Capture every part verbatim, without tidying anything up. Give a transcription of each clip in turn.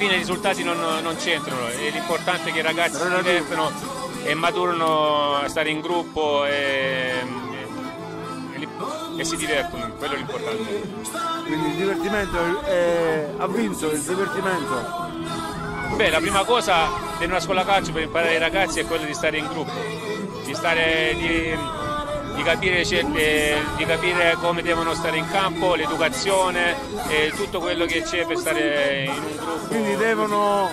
fine i risultati non, non c'entrano, l'importante è che i ragazzi si divertono e maturano a stare in gruppo e, e, e si divertono, quello è l'importante. Quindi il divertimento è, ha vinto il divertimento? Beh, la prima cosa in una scuola calcio per imparare ai ragazzi è quello di stare in gruppo, di, stare, di, di, capire, di capire come devono stare in campo, l'educazione e tutto quello che c'è per stare in un gruppo. Quindi devono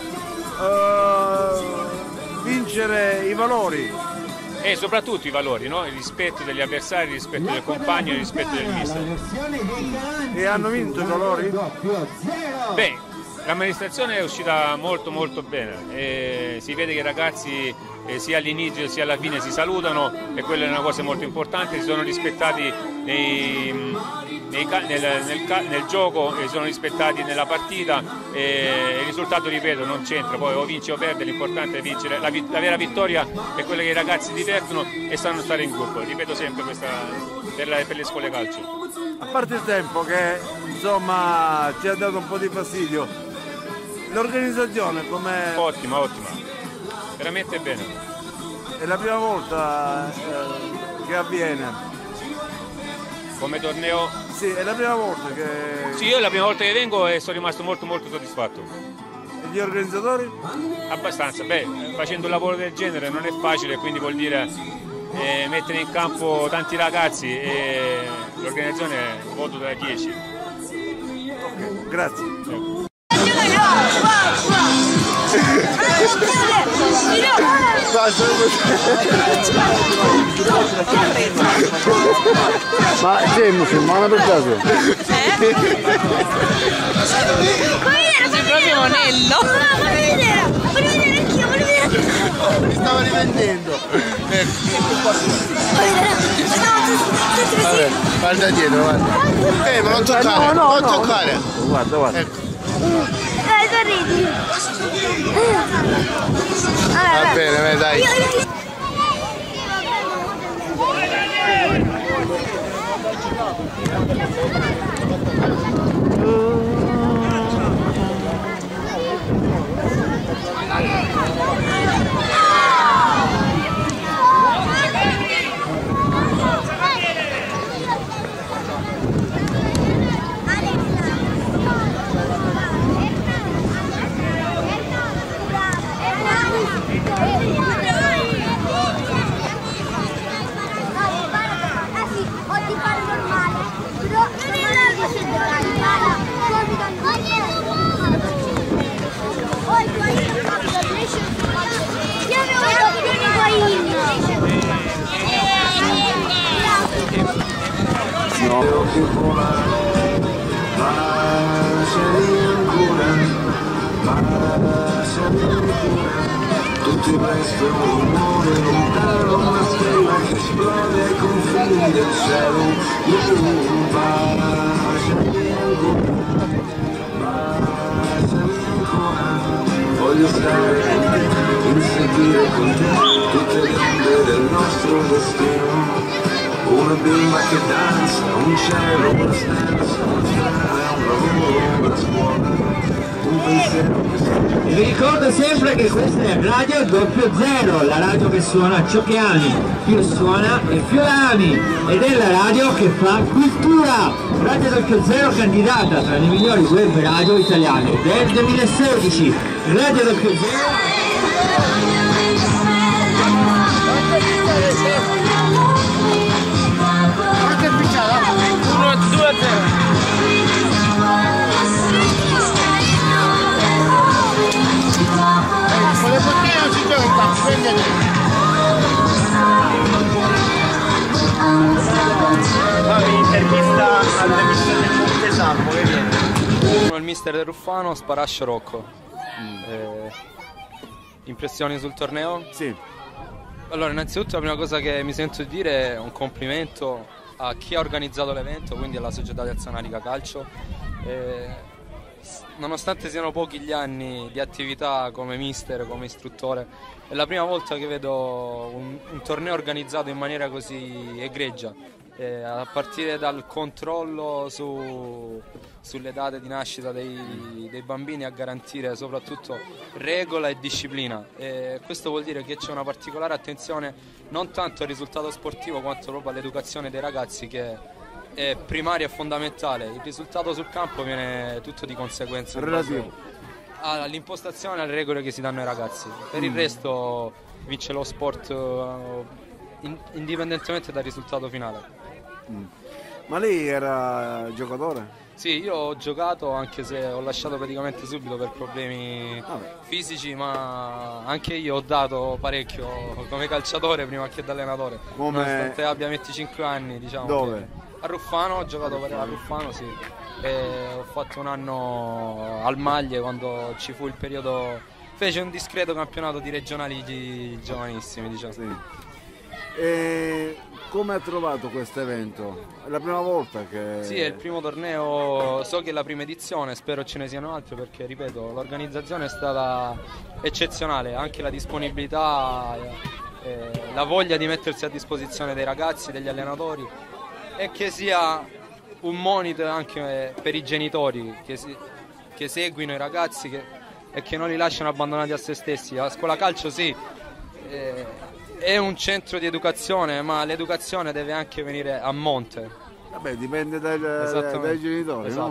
uh, vincere i valori. E soprattutto i valori, no? Il rispetto degli avversari, il rispetto del compagno, il rispetto del mister. E hanno vinto i valori? Beh, l'amministrazione è uscita molto molto bene, e si vede che i ragazzi eh, sia all'inizio sia alla fine si salutano e quella è una cosa molto importante, si sono rispettati nei, nei, nel, nel, nel gioco, e si sono rispettati nella partita e il risultato, ripeto, non c'entra, poi o vince o perde, l'importante è vincere, la, la vera vittoria è quella che i ragazzi si divertono e sanno stare in gruppo, ripeto sempre questa per, la, per le scuole calcio. A parte il tempo che insomma ci ha dato un po' di fastidio, l'organizzazione com'è? Ottima, ottima, veramente bene. È la prima volta eh, che avviene? Come torneo? Sì, è la prima volta che... Sì, io è la prima volta che vengo e sono rimasto molto molto soddisfatto. E gli organizzatori? Abbastanza, beh, facendo un lavoro del genere non è facile, quindi vuol dire eh, mettere in campo tanti ragazzi e l'organizzazione è un voto da dieci. Ok, grazie. Eh. Ma sei musulmana per caso? Eh? Sei proprio monello! Voglio vedere! Voglio vedere anch'io! Voglio vedere anch'io! Mi stavo riprendendo! Vabbè, guarda dietro, guarda! Eh, ma non toccare! No, no, non toccare! No. Guarda, guarda! Ecco. Dai, sorridi! Va bene, vai, dai! Tutti presto un rumore lontano, una stella che esplode ai confini del cielo. Io baciami ancora, baciami ancora. Voglio stare con te, inseguire con te tutte le onde del nostro destino. Una bimba che danza, un cielo, una stanza, una strada, un lavoro, una scuola, un pensiero che sta. Vi ricordo sempre che questa è Radio Doppio Zero, la radio che suona a ciò che ami, più suona e più la ami, ed è la radio che fa cultura. Radio Doppio Zero candidata tra le migliori web radio italiane del duemilasedici. Radio Doppio Zero. due a zero. Con le bottiglie non si gioca, prendete! Intervista al mister del Montesano, che viene? Sono il mister del Ruffano, Sparascio Rocco. Mm. Eh, impressioni sul torneo? Sì. Allora, innanzitutto la prima cosa che mi sento di dire è un complimento a chi ha organizzato l'evento, quindi alla società di Azzonarica Calcio. Eh, nonostante siano pochi gli anni di attività come mister, come istruttore, è la prima volta che vedo un, un torneo organizzato in maniera così egregia. eh, a partire dal controllo su, sulle date di nascita dei, dei bambini, a garantire soprattutto regola e disciplina. E questo vuol dire che c'è una particolare attenzione non tanto al risultato sportivo quanto proprio all'educazione dei ragazzi, che è primaria e fondamentale. Il risultato sul campo viene tutto di conseguenza all'impostazione e alle regole che si danno ai ragazzi. Per il resto vince lo sport uh, indipendentemente dal risultato finale. Mm. Ma lei era giocatore? Sì, io ho giocato, anche se ho lasciato praticamente subito per problemi ah, fisici, ma anche io ho dato parecchio come calciatore prima che da allenatore. Come... Nonostante abbia venticinque anni, diciamo. Dove? A Ruffano, ho giocato per a Ruffano, sì. E ho fatto un anno al Maglie quando ci fu il periodo, fece un discreto campionato di regionali di giovanissimi, diciamo. Sì. E come ha trovato questo evento? È la prima volta che... Sì, è il primo torneo, so che è la prima edizione, spero ce ne siano altre perché, ripeto, l'organizzazione è stata eccezionale, anche la disponibilità, eh, la voglia di mettersi a disposizione dei ragazzi, degli allenatori, e che sia un monito anche per i genitori che, si, che seguino i ragazzi che, e che non li lasciano abbandonati a se stessi. La scuola calcio sì, eh, è un centro di educazione, ma l'educazione deve anche venire a monte. Vabbè, dipende dai, dai genitori, esatto. No?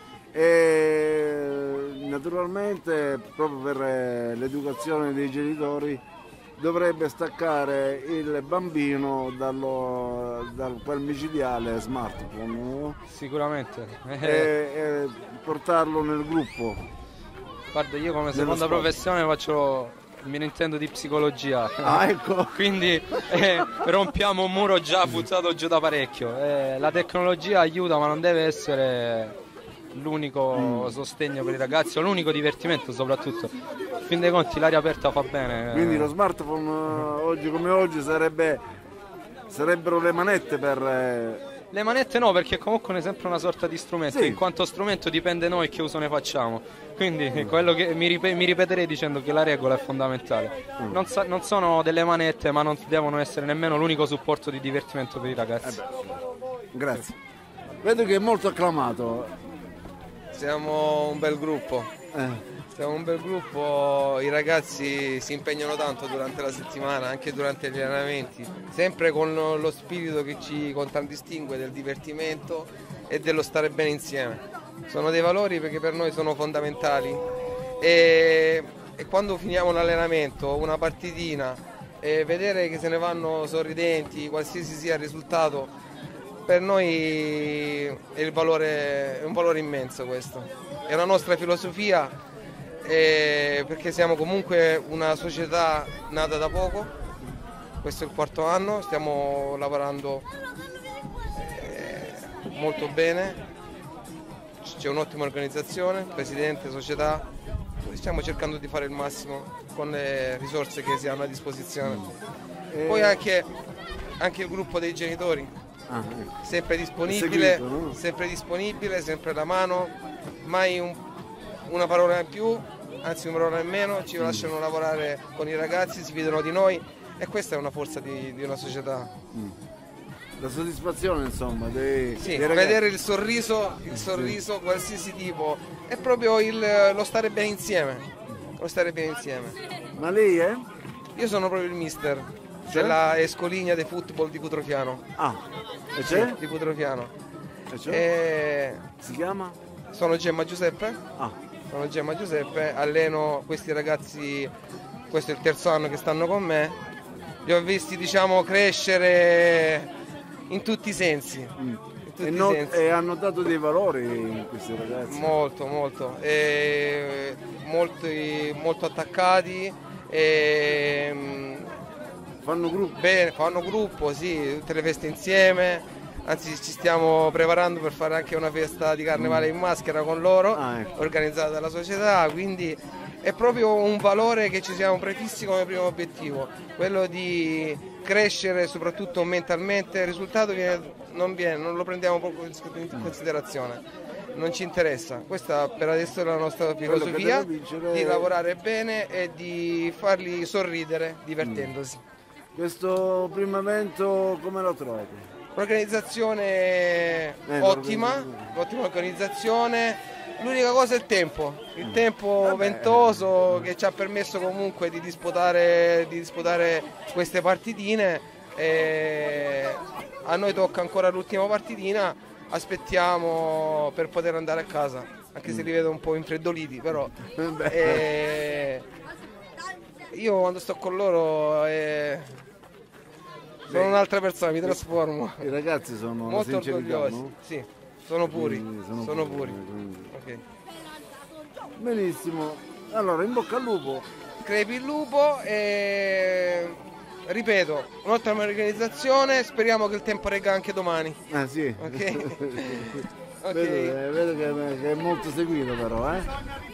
E naturalmente proprio per l'educazione dei genitori dovrebbe staccare il bambino dallo, dal quel micidiale smartphone, no? Sicuramente. E, e portarlo nel gruppo. Guarda, io come seconda professione faccio... mi intendo di psicologia. Ah, ecco. Quindi eh, rompiamo un muro già buttato giù da parecchio. Eh, la tecnologia aiuta, ma non deve essere l'unico mm. sostegno per i ragazzi, o l'unico divertimento soprattutto. In fin dei conti l'aria aperta fa bene. Quindi lo smartphone oggi come oggi sarebbe sarebbero le manette per... Eh... Le manette no, perché comunque è sempre una sorta di strumento, sì. In quanto strumento dipende noi che uso ne facciamo. Quindi mm. quello che mi, rip- mi ripeterei dicendo che la regola è fondamentale. Mm. Non, sa- non sono delle manette, ma non devono essere nemmeno l'unico supporto di divertimento per i ragazzi. Eh Grazie. Vedo che è molto acclamato. Siamo un bel gruppo. Eh. Siamo un bel gruppo, i ragazzi si impegnano tanto durante la settimana, anche durante gli allenamenti, sempre con lo spirito che ci contraddistingue del divertimento e dello stare bene insieme. Sono dei valori perché per noi sono fondamentali e, e quando finiamo un allenamento, una partitina, e vedere che se ne vanno sorridenti, qualsiasi sia il risultato, per noi è, il valore, è un valore immenso questo. È una nostra filosofia. Eh, perché siamo comunque una società nata da poco, questo è il quarto anno, stiamo lavorando eh, molto bene, c'è un'ottima organizzazione, presidente, società, stiamo cercando di fare il massimo con le risorse che si hanno a disposizione. Eh. Poi anche, anche il gruppo dei genitori, ah, sempre disponibile, seguito, no? sempre disponibile, sempre la mano, mai un, una parola in più, anzi una parola in meno, ci lasciano lavorare con i ragazzi, si fidano di noi e questa è una forza di, di una società. Mm. La soddisfazione insomma dei, sì, dei vedere il sorriso, il sorriso sì. Qualsiasi tipo, è proprio il, lo stare bene insieme, lo stare bene insieme. Ma lei è? Io sono proprio il mister C'è? della Escoligna di football di Cutrofiano. Ah, e c'è? Sì, di Cutrofiano. E c'è? E... Si chiama? Sono Gemma Giuseppe. Ah. Sono Gemma Giuseppe, alleno questi ragazzi, questo è il terzo anno che stanno con me, li ho visti diciamo crescere in tutti i sensi. Mm. In tutti e, i not- sensi. E hanno dato dei valori in questi ragazzi? Molto, molto, e molti, molto attaccati, e fanno gruppo? Bene, fanno gruppo, sì, tutte le feste insieme. Anzi ci stiamo preparando per fare anche una festa di carnevale in maschera con loro, ah, ecco. organizzata dalla società, quindi è proprio un valore che ci siamo prefissi come primo obiettivo, quello di crescere soprattutto mentalmente. Il risultato viene, non viene, non lo prendiamo proprio in considerazione, non ci interessa. Questa per adesso è la nostra filosofia, vincere... di lavorare bene e di farli sorridere divertendosi. Questo primo evento come lo trovate? Organizzazione Eh, ottima, l'organizzazione. ottima organizzazione. L'unica cosa è il tempo, il tempo Vabbè. ventoso che ci ha permesso comunque di disputare, di disputare queste partitine. E a noi tocca ancora l'ultima partitina, aspettiamo per poter andare a casa, anche se li vedo un po' infreddoliti, però Beh. eh, io quando sto con loro eh, sono un'altra persona, mi trasformo. I ragazzi sono Molto sincerità, orgogliosi, no? sì, sono puri, Quindi sono, sono puri. puri, quindi. Ok. Benissimo. Allora, in bocca al lupo. Crepi il lupo e ripeto, un'ottima organizzazione, speriamo che il tempo regga anche domani. Ah sì. Ok. Ok. Vedo, eh, vedo che, che è molto seguito però, eh?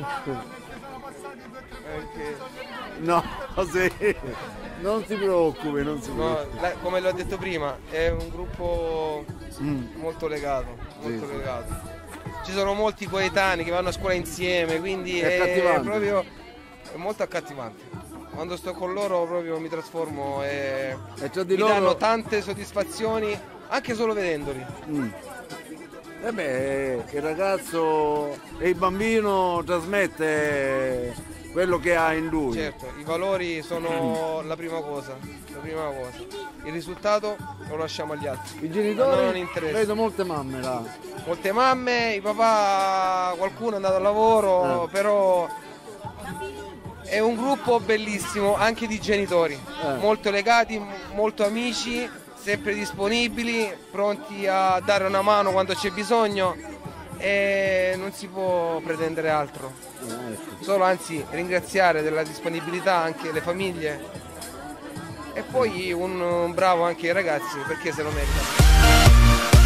Ok. No, sì. Non si preoccupi, non si No, preoccupi. la- come l'ho detto prima, è un gruppo Mm. molto legato, molto Sì, sì. legato. Ci sono molti coetanei che vanno a scuola insieme, quindi È è, accattivante. proprio è molto accattivante. Quando sto con loro proprio mi trasformo e, E c'è di mi loro- danno tante soddisfazioni anche solo vedendoli. Mm. E beh, il ragazzo e il bambino trasmette quello che ha in lui. Certo, i valori sono la prima cosa, la prima cosa. Il risultato lo lasciamo agli altri. I A noi genitori, non interessa. vedo molte mamme là. Molte mamme, i papà, qualcuno è andato al lavoro, Eh. però è un gruppo bellissimo anche di genitori, Eh. molto legati, m- molto amici, sempre disponibili, pronti a dare una mano quando c'è bisogno e non si può pretendere altro. Eh, ecco. Solo anzi ringraziare della disponibilità anche le famiglie e poi un, un bravo anche ai ragazzi perché se lo meritano.